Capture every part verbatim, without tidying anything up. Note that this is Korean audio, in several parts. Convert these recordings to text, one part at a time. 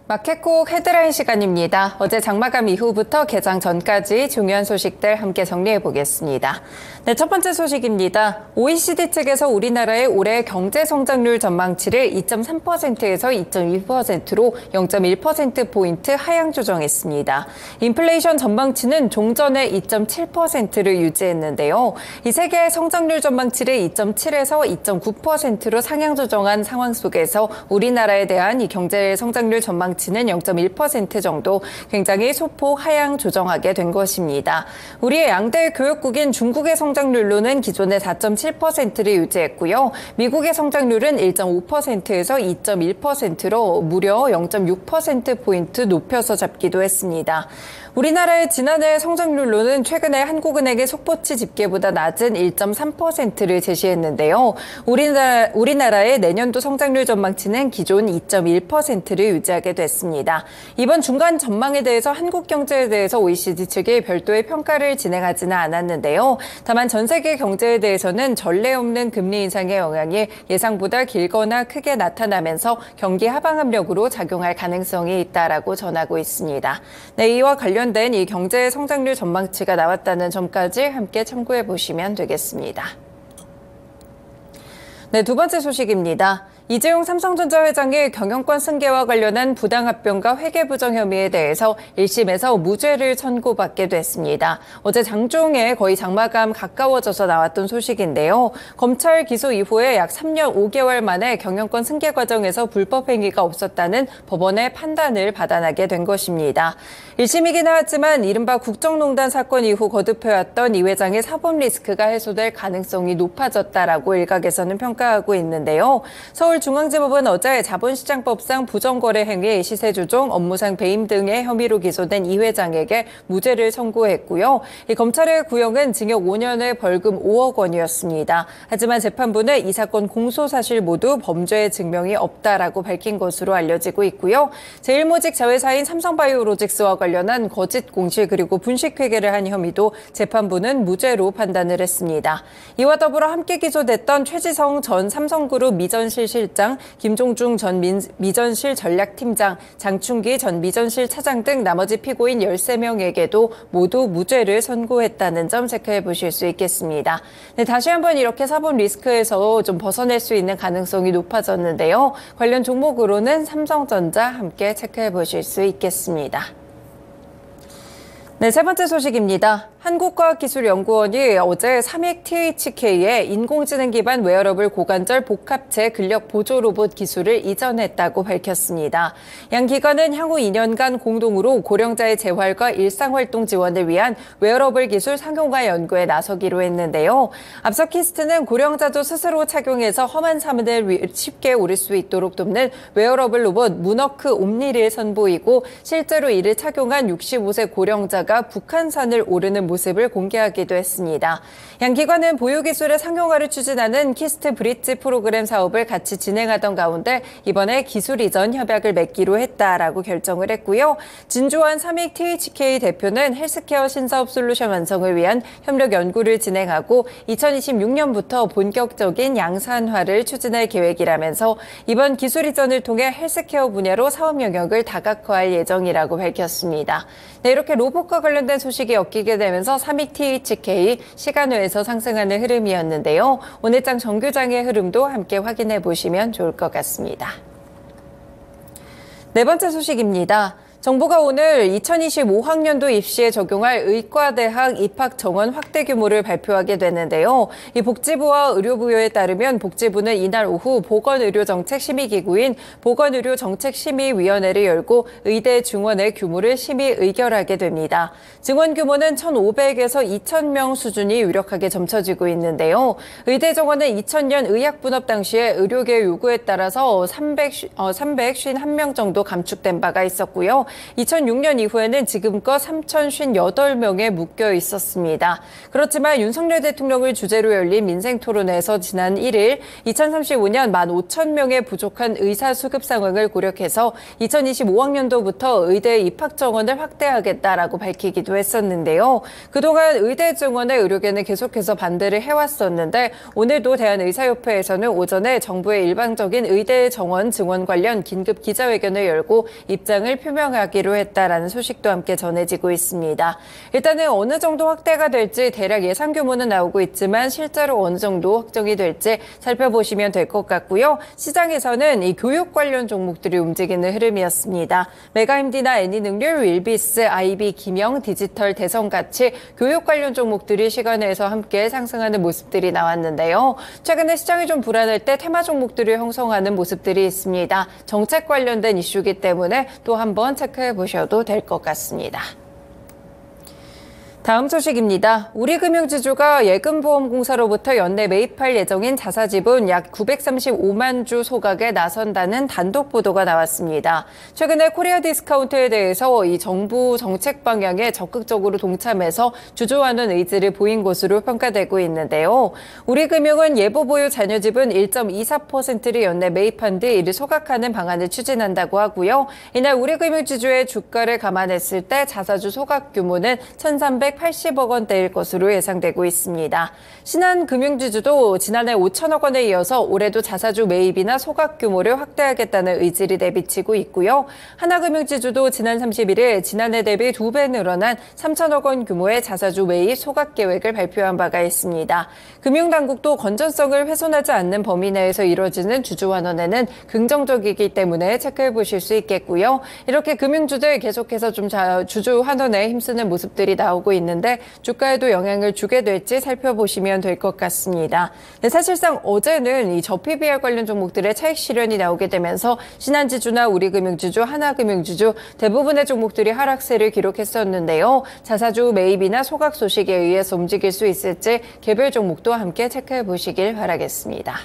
마켓콕 헤드라인 시간입니다. 어제 장마감 이후부터 개장 전까지 중요한 소식들 함께 정리해 보겠습니다. 네, 첫 번째 소식입니다. 오이시디 측에서 우리나라의 올해 경제 성장률 전망치를 이 점 삼 퍼센트에서 이 점 이 퍼센트로 영 점 일 퍼센트포인트 하향 조정했습니다. 인플레이션 전망치는 종전의 이 점 칠 퍼센트를 유지했는데요. 이 세계의 성장률 전망치를 이 점 칠에서 이 점 구 퍼센트로 상향 조정한 상황 속에서 우리나라에 대한 이 경제 성장률 전망치 는 영 점 일 퍼센트 정도 굉장히 소폭 하향 조정하게 된 것입니다. 우리의 양대 교역국인 중국의 성장률로는 기존의 사 점 칠 퍼센트를 유지했고요. 미국의 성장률은 일 점 오 퍼센트에서 이 점 일 퍼센트로 무려 영 점 육 퍼센트포인트 높여서 잡기도 했습니다. 우리나라의 지난해 성장률로는 최근에 한국은행의 속보치 집계보다 낮은 일 점 삼 퍼센트를 제시했는데요. 우리나라, 우리나라의 내년도 성장률 전망치는 기존 이 점 일 퍼센트를 유지하게 됐습니다. 이번 중간 전망에 대해서 한국 경제에 대해서 오이시디 측이 별도의 평가를 진행하지는 않았는데요. 다만 전 세계 경제에 대해서는 전례 없는 금리 인상의 영향이 예상보다 길거나 크게 나타나면서 경기 하방 압력으로 작용할 가능성이 있다라고 전하고 있습니다. 네, 이와 관련된 이 경제 성장률 전망치가 나왔다는 점까지 함께 참고해 보시면 되겠습니다. 네, 두 번째 소식입니다. 이재용 삼성전자 회장의 경영권 승계와 관련한 부당합병과 회계부정 혐의에 대해서 일 심에서 무죄를 선고받게 됐습니다. 어제 장중에 거의 장마감 가까워져서 나왔던 소식인데요. 검찰 기소 이후에 약 삼 년 오 개월 만에 경영권 승계 과정에서 불법 행위가 없었다는 법원의 판단을 받아나게 된 것입니다. 일 심이긴 하지만 이른바 국정농단 사건 이후 거듭해왔던 이 회장의 사법 리스크가 해소될 가능성이 높아졌다라고 일각에서는 평가하고 있는데요. 서울 중앙지법은 어제 자본시장법상 부정거래 행위, 시세조종, 업무상 배임 등의 혐의로 기소된 이 회장에게 무죄를 선고했고요. 이 검찰의 구형은 징역 오 년에 벌금 오억 원이었습니다. 하지만 재판부는 이 사건 공소 사실 모두 범죄의 증명이 없다라고 밝힌 것으로 알려지고 있고요. 제일모직 자회사인 삼성바이오로직스와 관련한 거짓 공시 그리고 분식회계를 한 혐의도 재판부는 무죄로 판단을 했습니다. 이와 더불어 함께 기소됐던 최지성 전 삼성그룹 미전실 실장, 김종중 전 민, 미전실 전략팀장, 장충기 전 미전실 차장 등 나머지 피고인 열세 명에게도 모두 무죄를 선고했다는 점 체크해 보실 수 있겠습니다. 네, 다시 한번 이렇게 사법 리스크에서 좀 벗어날 수 있는 가능성이 높아졌는데요. 관련 종목으로는 삼성전자 함께 체크해 보실 수 있겠습니다. 네, 세 번째 소식입니다. 한국과학기술연구원이 어제 삼익 티에이치케이에 인공지능 기반 웨어러블 고관절 복합체 근력 보조 로봇 기술을 이전했다고 밝혔습니다. 양 기관은 향후 이 년간 공동으로 고령자의 재활과 일상활동 지원을 위한 웨어러블 기술 상용화 연구에 나서기로 했는데요. 앞서 키스트는 고령자도 스스로 착용해서 험한 산을 쉽게 오를 수 있도록 돕는 웨어러블 로봇 문워크 옴니를 선보이고 실제로 이를 착용한 육십오 세 고령자가 북한산을 오르는 모습 모습을 공개하기도 했습니다. 양 기관은 보유 기술의 상용화를 추진하는 키스트 브릿지 프로그램 사업을 같이 진행하던 가운데 이번에 기술 이전 협약을 맺기로 했다라고 결정을 했고요. 진주환 삼익 티에이치케이 대표는 헬스케어 신사업 솔루션 완성을 위한 협력 연구를 진행하고 이천이십육 년부터 본격적인 양산화를 추진할 계획이라면서 이번 기술 이전을 통해 헬스케어 분야로 사업 영역을 다각화할 예정이라고 밝혔습니다. 네, 이렇게 로봇과 관련된 소식이 엮이게 되면서 삼익 티에이치케이 시간외에서 상승하는 흐름이었는데요. 오늘장 정규장의 흐름도 함께 확인해 보시면 좋을 것 같습니다. 네 번째 소식입니다. 정부가 오늘 이천이십오 학년도 입시에 적용할 의과대학 입학 정원 확대 규모를 발표하게 됐는데요. 이 복지부와 의료부에 따르면 복지부는 이날 오후 보건의료정책심의기구인 보건의료정책심의위원회를 열고 의대 증원의 규모를 심의 의결하게 됩니다. 증원 규모는 천오백에서 이천 명 수준이 유력하게 점쳐지고 있는데요. 의대 정원은 이천 년 의학분업 당시에 의료계 요구에 따라서 삼백오십일 명 정도 감축된 바가 있었고요. 이천육 년 이후에는 지금껏 삼천오십팔 명에 묶여 있었습니다. 그렇지만 윤석열 대통령을 주제로 열린 민생토론회에서 지난 일 일 이천삼십오 년 만 오천 명에 부족한 의사 수급 상황을 고려해서 이천이십오 학년도부터 의대 입학 정원을 확대하겠다라고 밝히기도 했었는데요. 그동안 의대 증원의 의료계는 계속해서 반대를 해왔었는데 오늘도 대한의사협회에서는 오전에 정부의 일방적인 의대 정원 증원 관련 긴급 기자회견을 열고 입장을 표명하기로 했다라는 소식도 함께 전해지고 있습니다. 일단은 어느 정도 확대가 될지 대략 예상 규모는 나오고 있지만 실제로 어느 정도 확정이 될지 살펴보시면 될 것 같고요. 시장에서는 이 교육 관련 종목들이 움직이는 흐름이었습니다. 메가임디나 애니능률, 윌비스, 아이비, 김영, 디지털, 대성같이 교육 관련 종목들이 시간에서 함께 상승하는 모습들이 나왔는데요. 최근에 시장이 좀 불안할 때 테마 종목들을 형성하는 모습들이 있습니다. 정책 관련된 이슈이기 때문에 또 한번 체크해 보셔도 될 것 같습니다. 다음 소식입니다. 우리금융지주가 예금보험공사로부터 연내 매입할 예정인 자사지분 약 구백삼십오만 주 소각에 나선다는 단독 보도가 나왔습니다. 최근에 코리아 디스카운트에 대해서 이 정부 정책 방향에 적극적으로 동참해서 주주환원 의지를 보인 것으로 평가되고 있는데요. 우리금융은 예보보유 잔여지분 일 점 이사 퍼센트를 연내 매입한 뒤 이를 소각하는 방안을 추진한다고 하고요. 이날 우리금융지주의 주가를 감안했을 때 자사주 소각 규모는 천삼백팔십억 원대일 것으로 예상되고 있습니다. 신한금융지주도 지난해 오천억 원에 이어서 올해도 자사주 매입이나 소각 규모를 확대하겠다는 의지를 내비치고 있고요. 하나금융지주도 지난 삼십일 일 지난해 대비 두 배 늘어난 삼천억 원 규모의 자사주 매입 소각 계획을 발표한 바가 있습니다. 금융당국도 건전성을 훼손하지 않는 범위 내에서 이루어지는 주주환원에는 긍정적이기 때문에 체크해 보실 수 있겠고요. 이렇게 금융주들 계속해서 좀 주주환원에 힘쓰는 모습들이 나오고 있는데 주가에도 영향을 주게 될지 살펴보시면 될 것 같습니다. 네, 사실상 어제는 이 저피비알 관련 종목들의 차익 실현이 나오게 되면서 신한지주나 우리금융지주, 하나금융지주 대부분의 종목들이 하락세를 기록했었는데요. 자사주 매입이나 소각 소식에 의해서 움직일 수 있을지 개별 종목도 함께 체크해 보시길 바라겠습니다.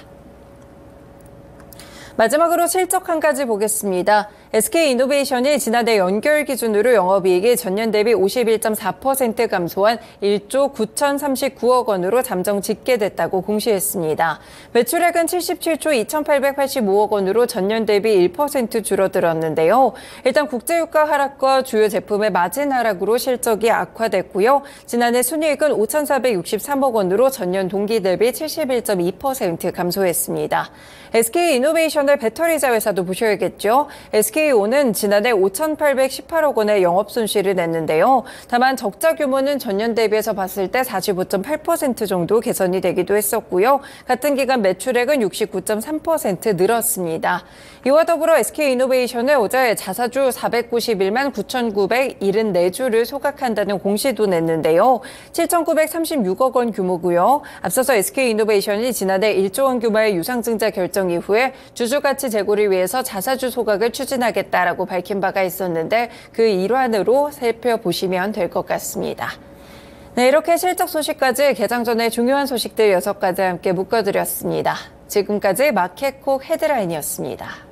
마지막으로 실적 한 가지 보겠습니다. 에스케이이노베이션이 지난해 연결 기준으로 영업이익이 전년 대비 오십일 점 사 퍼센트 감소한 일조 구천삼십구억 원으로 잠정 집계됐다고 공시했습니다. 매출액은 칠십칠조 이천팔백팔십오억 원으로 전년 대비 일 퍼센트 줄어들었는데요. 일단 국제유가 하락과 주요 제품의 마진 하락으로 실적이 악화됐고요. 지난해 순이익은 오천사백육십삼억 원으로 전년 동기 대비 칠십일 점 이 퍼센트 감소했습니다. 에스케이이노베이션의 배터리자 회사도 보셔야겠죠. 에스케이오는 지난해 오천팔백십팔억 원의 영업손실을 냈는데요. 다만 적자 규모는 전년 대비해서 봤을 때 사십오 점 팔 퍼센트 정도 개선이 되기도 했었고요. 같은 기간 매출액은 육십구 점 삼 퍼센트 늘었습니다. 이와 더불어 에스케이이노베이션은 어제 자사주 사백구십일만 구천구백칠십사 주를 소각한다는 공시도 냈는데요. 칠천구백삼십육억 원 규모고요. 앞서서 에스케이이노베이션이 지난해 일조 원 규모의 유상증자 결정 이후에 주주가치 제고를 위해서 자사주 소각을 추진하겠다라고 밝힌 바가 있었는데 그 일환으로 살펴보시면 될 것 같습니다. 네, 이렇게 실적 소식까지 개장 전에 중요한 소식들 여섯 가지 함께 묶어드렸습니다. 지금까지 마켓콕 헤드라인이었습니다.